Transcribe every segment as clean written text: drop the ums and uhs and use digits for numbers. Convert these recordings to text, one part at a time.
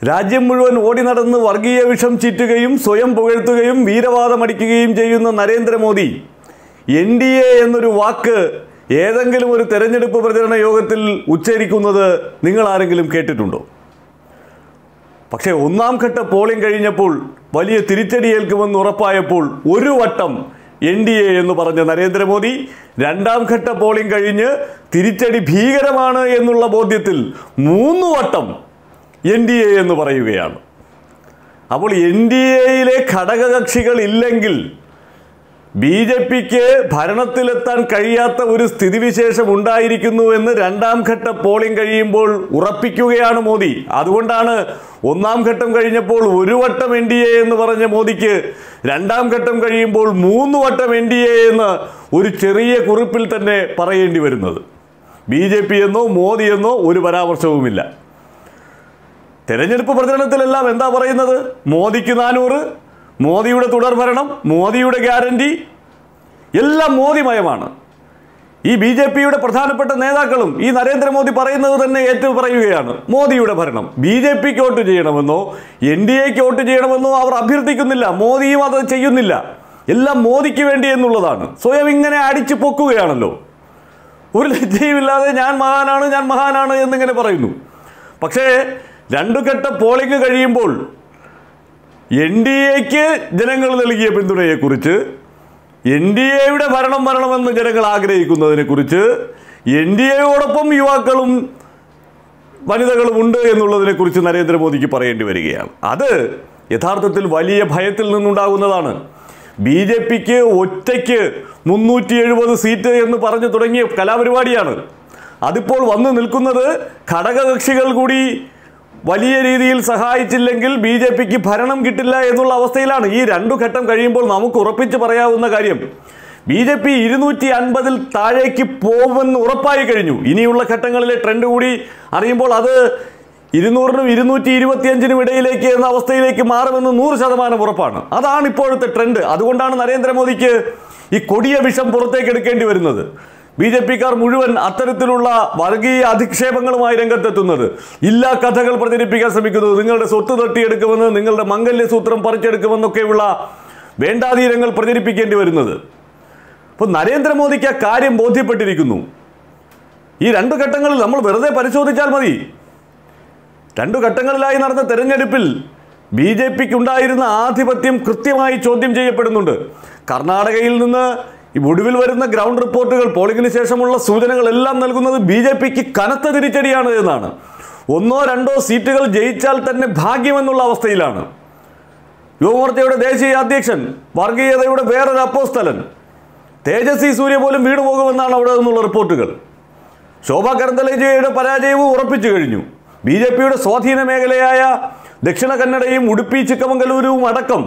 രാജ്യം മുഴുവൻ ഓടി നടന്ന് വർഗീയ വിഷം ചീറ്റുകയും സ്വയം പുകഴ്ത്തുകയും വീരവാദമടിക്കുകയും ചെയ്യുന്ന നരേന്ദ്രമോദി NDA എന്നൊരു വാക്ക് ഏതെങ്കിലും ഒരു തെരഞ്ഞെടുപ്പ് പ്രചരണ യോഗത്തിൽ ഉച്ചരിക്കുന്നത് നിങ്ങൾ ആരെങ്കിലും കേട്ടിട്ടുണ്ടോ? പക്ഷേ ഒന്നാം ഘട്ട പോളിംഗ് കഴിഞ്ഞപ്പോൾ വലിയ തിരിച്ചടിയേൽക്കുമെന്ന് ഉറപ്പായപ്പോൾ ഒരു വട്ടം NDA എന്ന് പറഞ്ഞ നരേന്ദ്രമോദി രണ്ടാം ഘട്ട പോളിംഗ് കഴിഞ്ഞ് തിരിച്ചടി ഭീകരമാണ് എന്നുള്ള ബോധ്യത്തിൽ 3 വട്ടം NDA എന്ന് പറയുകയാണ്. അപ്പോൾ NDAയിലെ ഘടകകക്ഷികൾ ഇല്ലെങ്കിൽ BJPക്ക് ഭരണത്തിലെത്താൻ കഴിയാത്ത ഒരു സ്ഥിതിവിശേഷം ഉണ്ടായിരിക്കുന്നുവെന്ന് രണ്ടാം ഘട്ട പോളിംഗ് കഴിയുമ്പോൾ ഉറപ്പിക്കുകയാണ് മോദി. അതുകൊണ്ടാണ് ഒന്നാം ഘട്ടം കഴിഞ്ഞപ്പോൾ ഒരു വട്ടം NDA എന്ന് പറഞ്ഞ മോദിക്ക് രണ്ടാം ഘട്ടം കഴിയുമ്പോൾ 3 വട്ടം NDA എന്ന് ഒരു ചെറിയ കുറിപ്പിൽ തന്നെ പറയേണ്ടി വരുന്നത്. BJP എന്നോ മോദി എന്നോ ഒരു പരാമർശവുമില്ല. തെരഞ്ഞെടുപ്പ് പ്രചരണത്തിലെല്ലാം എന്താ പറയുന്നത്? മോദിക്ക് 400, മോദിയുടെ തുടർഭരണം, മോദിയുടെ ഗ്യാരണ്ടി, എല്ലാം മോദിമയമാണ്. ഈ BJPയുടെ പ്രധാനപ്പെട്ട നേതാക്കളും ഈ നരേന്ദ്രമോദി പറയുന്നത് തന്നെ ഏറ്റു പറയുകയാണ്. മോദിയുടെ ഭരണം. BJPക്ക് വോട്ട് ചെയ്യണമെന്നോ NDAക്ക് വോട്ട് ചെയ്യണമെന്നോ അവർ അഭ്യർത്ഥിക്കുന്നില്ല. മോദിയും അത് ചെയ്യുന്നില്ല. എല്ലാം മോദിക്ക് വേണ്ടി എന്നുള്ളതാണ്. സ്വയം ഇങ്ങനെ അടിച്ചു പൊക്കുകയാണല്ലോ. ഒരു ലജ്ജയുമില്ലാതെ ഞാൻ മഹാനാണ് എന്നിങ്ങനെ പറയുന്നു. പക്ഷേ 2 ഘട്ട പോളിംഗ് കഴിയുമ്പോൾ NDAക്ക് ജനങ്ങൾ നൽകിയ പിന്തുണയെക്കുറിച്ച്, NDAയുടെ ഭരണം വരണമെന്ന് ജനങ്ങൾ ആഗ്രഹിക്കുന്നതിനെക്കുറിച്ച്, NDAയോടൊപ്പം യുവാക്കളും വനിതകളും ഉണ്ട് എന്നുള്ളതിനെക്കുറിച്ച് നരേന്ദ്രമോദിക്ക് പറയേണ്ടി വരികയാണ്. അത് യഥാർത്ഥത്തിൽ വലിയ ഭയത്തിൽ നിന്നുണ്ടാകുന്നതാണ്. BJPക്ക് ഒറ്റയ്ക്ക് 370 സീറ്റ് എന്ന് പറഞ്ഞു തുടങ്ങിയ കലാപരിപാടിയാണ്. അതിപ്പോൾ വന്നു നിൽക്കുന്നത് ഘടകകക്ഷികൾ കൂടി വലിയ രീതിയിൽ സഹായിച്ചില്ലെങ്കിൽ BJPക്ക് ഭരണം കിട്ടില്ല എന്നുള്ള അവസ്ഥയിലാണ്. ഈ 2 ഘട്ടം കഴിയുമ്പോൾ നമുക്ക് ഉറപ്പിച്ച് പറയാവുന്ന കാര്യം, BJP 250-ൽ താഴേക്ക് പോകുമെന്ന് ഉറപ്പായി കഴിഞ്ഞു. ഇനിയുള്ള ഘട്ടങ്ങളിലെ ട്രെൻഡ് കൂടി അറിയുമ്പോൾ അത് 200-നും 225-നും ഇടയിലേക്ക് എന്ന അവസ്ഥയിലേക്ക് മാറുമെന്ന് 100% ഉറപ്പാണ്. അതാണ് ഇപ്പോഴത്തെ ട്രെൻഡ്. അതുകൊണ്ടാണ് നരേന്ദ്രമോദിക്ക് ഈ കൊടിയ വിഷം പുറത്തേക്ക് എടുക്കേണ്ടി വരുന്നത്. BJPക്കാർ മുഴുവൻ അത്തരത്തിലുള്ള വർഗീയ അധിക്ഷേപങ്ങളുമായി രംഗത്തെത്തുന്നത്, ഇല്ലാ കഥകൾ പ്രചരിപ്പിക്കാൻ ശ്രമിക്കുന്നത്, നിങ്ങളുടെ സ്വത്ത് തട്ടിയെടുക്കുമെന്ന്, നിങ്ങളുടെ മംഗല്യസൂത്രം പറിച്ചെടുക്കുമെന്നൊക്കെയുള്ള വേണ്ടാധീരങ്ങൾ പ്രചരിപ്പിക്കേണ്ടി വരുന്നത്. അപ്പോൾ നരേന്ദ്രമോദിക്ക് ആ കാര്യം ബോധ്യപ്പെട്ടിരിക്കുന്നു. ഈ 2 ഘട്ടങ്ങളിൽ നമ്മൾ വെറുതെ പരിശോധിച്ചാൽ മതി. 2 ഘട്ടങ്ങളിലായി നടന്ന തെരഞ്ഞെടുപ്പിൽ BJPക്ക് ഉണ്ടായിരുന്ന ആധിപത്യം കൃത്യമായി ചോദ്യം ചെയ്യപ്പെടുന്നുണ്ട്. കർണാടകയിൽ നിന്ന് ഈ ഒടുവിൽ വരുന്ന ഗ്രൗണ്ട് റിപ്പോർട്ടുകൾ, പോളിംഗിന് ശേഷമുള്ള സൂചനകളെല്ലാം നൽകുന്നത് BJPക്ക് കനത്ത തിരിച്ചടിയാണ് എന്നാണ്. 1-2 സീറ്റുകൾ ജയിച്ചാൽ തന്നെ ഭാഗ്യമെന്നുള്ള അവസ്ഥയിലാണ്. യുവമോർച്ചയുടെ ദേശീയ അധ്യക്ഷൻ, വർഗീയതയുടെ വേറൊരു അപ്പോസ്തലൻ തേജസ്വി സൂര്യ പോലും വീണുപോകുമെന്നാണ് അവിടെ നിന്നുള്ള റിപ്പോർട്ടുകൾ. ശോഭാ കരന്തലേജയുടെ പരാജയവും ഉറപ്പിച്ചു കഴിഞ്ഞു. BJPയുടെ സ്വാധീന മേഖലയായ ദക്ഷിണ കന്നഡയും ഉടുപ്പി ചിക്കമംഗലൂരുവും അടക്കം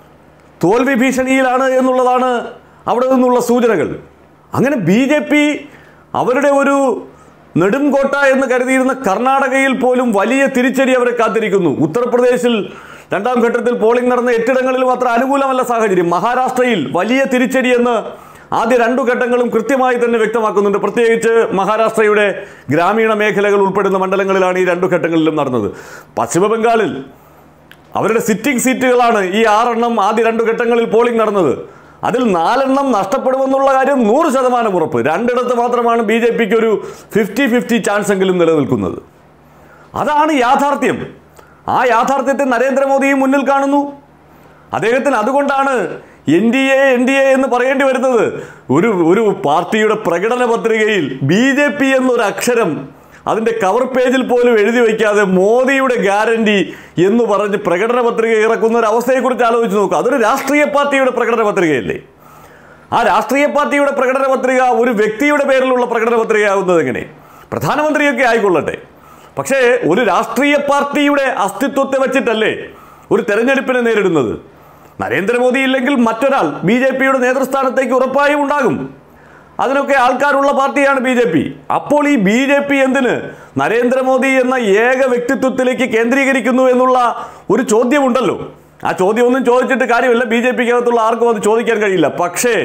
തോൽവി ഭീഷണിയിലാണ് എന്നുള്ളതാണ് അവിടെ നിന്നുള്ള സൂചനകൾ. അങ്ങനെ BJP അവരുടെ ഒരു നെടുംകോട്ട എന്ന് കരുതിയിരുന്ന കർണാടകയിൽ പോലും വലിയ തിരിച്ചടി അവരെ കാത്തിരിക്കുന്നു. ഉത്തർപ്രദേശിൽ 2ാം ഘട്ടത്തിൽ പോളിംഗ് നടന്ന 8 ഇടങ്ങളിലും അത്ര അനുകൂലമല്ല സാഹചര്യം. മഹാരാഷ്ട്രയിൽ വലിയ തിരിച്ചടിയെന്ന് ആദ്യ 2 ഘട്ടങ്ങളും കൃത്യമായി തന്നെ വ്യക്തമാക്കുന്നുണ്ട്. പ്രത്യേകിച്ച് മഹാരാഷ്ട്രയുടെ ഗ്രാമീണ മേഖലകൾ ഉൾപ്പെടുന്ന മണ്ഡലങ്ങളിലാണ് ഈ 2 ഘട്ടങ്ങളിലും നടന്നത്. പശ്ചിമ ബംഗാളിൽ അവരുടെ സിറ്റിംഗ് സീറ്റുകളാണ് ഈ 6 എണ്ണം ആദ്യ 2 ഘട്ടങ്ങളിൽ പോളിംഗ് നടന്നത്. അതിൽ 4 എണ്ണം നഷ്ടപ്പെടുമെന്നുള്ള കാര്യം 100% ഉറപ്പ്. 2 ഇടത്ത് മാത്രമാണ് BJPക്ക് ഒരു 50-50 ചാൻസ് എങ്കിലും നിലനിൽക്കുന്നത്. അതാണ് യാഥാർത്ഥ്യം. ആ യാഥാർത്ഥ്യത്തെ നരേന്ദ്രമോദിയും മുന്നിൽ കാണുന്നു. അദ്ദേഹത്തിന് അതുകൊണ്ടാണ് NDA എന്ന് പറയേണ്ടി വരുന്നത്. ഒരു പാർട്ടിയുടെ പ്രകടന പത്രികയിൽ BJP എന്നൊരു അക്ഷരം അതിൻ്റെ കവർ പേജിൽ പോലും എഴുതി വയ്ക്കാതെ മോദിയുടെ ഗ്യാരണ്ടി എന്ന് പറഞ്ഞ് പ്രകടന പത്രിക ഇറക്കുന്ന ഒരു അവസ്ഥയെക്കുറിച്ച് ആലോചിച്ച് നോക്കുക. അതൊരു രാഷ്ട്രീയ പാർട്ടിയുടെ പ്രകടന പത്രികയല്ലേ? ആ രാഷ്ട്രീയ പാർട്ടിയുടെ പ്രകടന പത്രിക ഒരു വ്യക്തിയുടെ പേരിലുള്ള പ്രകടന പത്രികയാകുന്നത് എങ്ങനെ? പ്രധാനമന്ത്രിയൊക്കെ ആയിക്കൊള്ളട്ടെ. പക്ഷേ ഒരു രാഷ്ട്രീയ പാർട്ടിയുടെ അസ്തിത്വത്തെ വച്ചിട്ടല്ലേ ഒരു തെരഞ്ഞെടുപ്പിനെ നേരിടുന്നത്? നരേന്ദ്രമോദി ഇല്ലെങ്കിൽ മറ്റൊരാൾ BJPയുടെ നേതൃസ്ഥാനത്തേക്ക് ഉറപ്പായും ഉണ്ടാകും. അതിനൊക്കെ ആൾക്കാരുള്ള പാർട്ടിയാണ് BJP. അപ്പോൾ ഈ BJP എന്തിന് നരേന്ദ്രമോദി എന്ന ഏക വ്യക്തിത്വത്തിലേക്ക് കേന്ദ്രീകരിക്കുന്നു എന്നുള്ള ഒരു ചോദ്യമുണ്ടല്ലോ. ആ ചോദ്യമൊന്നും ചോദിച്ചിട്ട് കാര്യമില്ല. BJPക്കകത്തുള്ള ആർക്കും അത് ചോദിക്കാൻ കഴിയില്ല. പക്ഷേ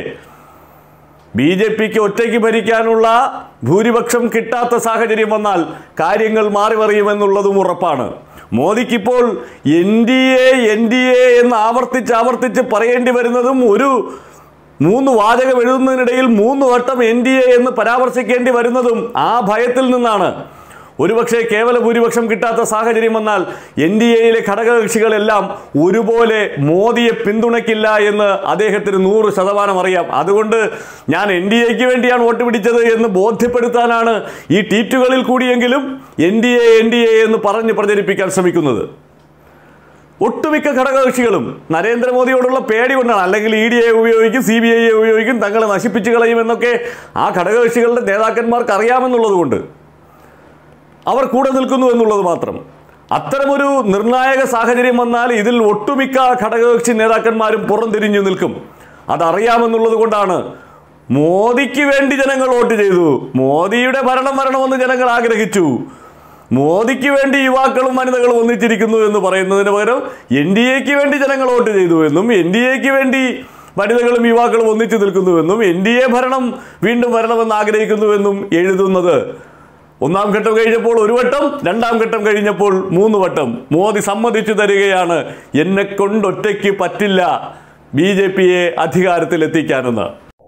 BJPക്ക് ഒറ്റയ്ക്ക് ഭരിക്കാനുള്ള ഭൂരിപക്ഷം കിട്ടാത്ത സാഹചര്യം വന്നാൽ കാര്യങ്ങൾ മാറി മറിയുമെന്നുള്ളതും ഉറപ്പാണ്. മോദിക്കിപ്പോൾ NDA എന്ന് ആവർത്തിച്ച് പറയേണ്ടി വരുന്നതും, ഒരു 3 വാചകം എഴുതുന്നതിനിടയിൽ 3 വട്ടം NDA എന്ന് പരാമർശിക്കേണ്ടി വരുന്നതും ആ ഭയത്തിൽ നിന്നാണ്. ഒരുപക്ഷെ കേവല ഭൂരിപക്ഷം കിട്ടാത്ത സാഹചര്യം വന്നാൽ NDAയിലെ ഘടകകക്ഷികളെല്ലാം ഒരുപോലെ മോദിയെ പിന്തുണയ്ക്കില്ല എന്ന് അദ്ദേഹത്തിന് 100% അറിയാം. അതുകൊണ്ട് ഞാൻ NDAയ്ക്ക് വേണ്ടിയാണ് വോട്ട് പിടിച്ചത് എന്ന് ബോധ്യപ്പെടുത്താനാണ് ഈ ട്വീറ്റുകളിൽ കൂടിയെങ്കിലും NDA എന്ന് പറഞ്ഞ് പ്രചരിപ്പിക്കാൻ ശ്രമിക്കുന്നത്. ഒട്ടുമിക്ക ഘടകകക്ഷികളും നരേന്ദ്രമോദിയോടുള്ള പേടി കൊണ്ടാണ്, അല്ലെങ്കിൽ EDയെ ഉപയോഗിക്കും, CBI ഉപയോഗിക്കും, തങ്ങളെ നശിപ്പിച്ചു കളയുമെന്നൊക്കെ ആ ഘടകകക്ഷികളുടെ നേതാക്കന്മാർക്ക് അറിയാമെന്നുള്ളത് കൊണ്ട് അവർ കൂടെ നിൽക്കുന്നു എന്നുള്ളത് മാത്രം. അത്തരമൊരു നിർണായക സാഹചര്യം വന്നാൽ ഇതിൽ ഒട്ടുമിക്ക ഘടകകക്ഷി നേതാക്കന്മാരും പുറംതിരിഞ്ഞു നിൽക്കും. അതറിയാമെന്നുള്ളത് കൊണ്ടാണ് മോദിക്ക് വേണ്ടി ജനങ്ങൾ വോട്ട് ചെയ്തു, മോദിയുടെ ഭരണം വരണമെന്ന് ജനങ്ങൾ ആഗ്രഹിച്ചു, മോദിക്ക് വേണ്ടി യുവാക്കളും വനിതകളും ഒന്നിച്ചിരിക്കുന്നു എന്ന് പറയുന്നതിന് പകരം NDAയ്ക്ക് വേണ്ടി ജനങ്ങൾ വോട്ട് ചെയ്തു എന്നും, NDAയ്ക്ക് വേണ്ടി വനിതകളും യുവാക്കളും ഒന്നിച്ചു നിൽക്കുന്നുവെന്നും, NDA ഭരണം വീണ്ടും വരണമെന്ന് ആഗ്രഹിക്കുന്നുവെന്നും എഴുതുന്നത് ഒന്നാം ഘട്ടം കഴിഞ്ഞപ്പോൾ 1 വട്ടം, രണ്ടാം ഘട്ടം കഴിഞ്ഞപ്പോൾ 3 വട്ടം മോദി സമ്മതിച്ചു തരികയാണ്, എന്നെ കൊണ്ടൊറ്റയ്ക്ക് പറ്റില്ല BJPയെ അധികാരത്തിലെത്തിക്കാനെന്ന്.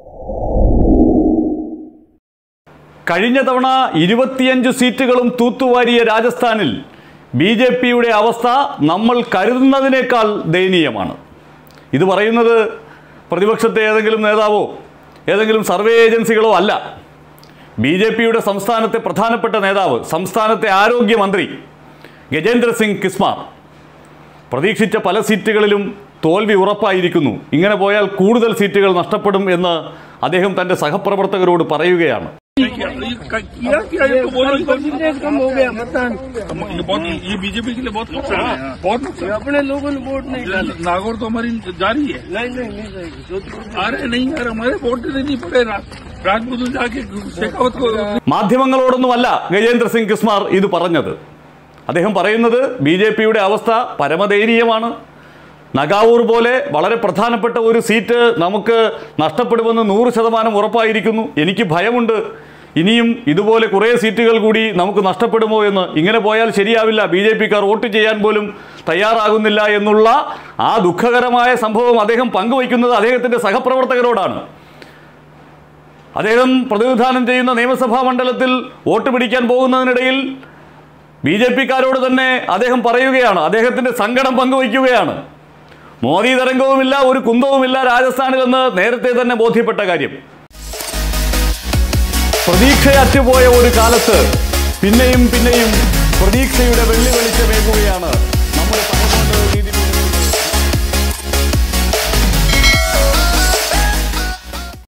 കഴിഞ്ഞ തവണ 25 സീറ്റുകളും തൂത്തുവാരിയ രാജസ്ഥാനിൽ BJPയുടെ അവസ്ഥ നമ്മൾ കരുതുന്നതിനേക്കാൾ ദയനീയമാണ്. ഇത് പറയുന്നത് പ്രതിപക്ഷത്തെ ഏതെങ്കിലും നേതാവോ ഏതെങ്കിലും സർവേ ഏജൻസികളോ അല്ല. BJPയുടെ സംസ്ഥാനത്തെ പ്രധാനപ്പെട്ട നേതാവ്, സംസ്ഥാനത്തെ ആരോഗ്യമന്ത്രി ഗജേന്ദ്ര സിംഗ് കിസ്മാർ പ്രതീക്ഷിച്ച പല സീറ്റുകളിലും തോൽവി ഉറപ്പായിരിക്കുന്നു. ഇങ്ങനെ പോയാൽ കൂടുതൽ സീറ്റുകൾ നഷ്ടപ്പെടും എന്ന് അദ്ദേഹം തൻ്റെ സഹപ്രവർത്തകരോട് പറയുകയാണ്. ये बीजेपी के लिए बहुत नुकसान है, बहुत नुकसान। अपने लोगों ने वोट नहीं डाले, नागौर तो हमारी जारी है। नहीं आ रहे नहीं यार, हमारे वोट नहीं पड़े। राजपूत जाके शेखावत को മാധ്യമങ്ങളോടൊന്നുമല്ല ഗജേന്ദ്ര സിംഗ് കിസ്മാർ ഇത് പറഞ്ഞത്. അദ്ദേഹം പറയുന്നത് BJPയുടെ അവസ്ഥ പരമദയനീയമാണ്. നഗാവൂർ പോലെ വളരെ പ്രധാനപ്പെട്ട ഒരു സീറ്റ് നമുക്ക് നഷ്ടപ്പെടുമെന്ന് 100% ഉറപ്പായിരിക്കുന്നു. എനിക്ക് ഭയമുണ്ട്, ഇനിയും ഇതുപോലെ കുറേ സീറ്റുകൾ കൂടി നമുക്ക് നഷ്ടപ്പെടുമോ എന്ന്. ഇങ്ങനെ പോയാൽ ശരിയാവില്ല, BJPക്കാർ വോട്ട് ചെയ്യാൻ പോലും തയ്യാറാകുന്നില്ല എന്നുള്ള ആ ദുഃഖകരമായ സംഭവം അദ്ദേഹം പങ്കുവയ്ക്കുന്നത് അദ്ദേഹത്തിൻ്റെ സഹപ്രവർത്തകരോടാണ്. അദ്ദേഹം പ്രതിനിധാനം ചെയ്യുന്ന നിയമസഭാ മണ്ഡലത്തിൽ വോട്ട് പിടിക്കാൻ പോകുന്നതിനിടയിൽ BJPക്കാരോട് തന്നെ അദ്ദേഹം പറയുകയാണ്, അദ്ദേഹത്തിൻ്റെ സങ്കടം പങ്കുവയ്ക്കുകയാണ്. മോദി തരംഗവുമില്ല, ഒരു കുന്തവുമില്ല രാജസ്ഥാനിലെന്ന് നേരത്തെ തന്നെ ബോധ്യപ്പെട്ട കാര്യം. പ്രതീക്ഷയറ്റുപോയ ഒരു കാലത്ത് പിന്നെയും പ്രതീക്ഷയുടെ വെള്ളി വെളിച്ചമേകുകയാണ്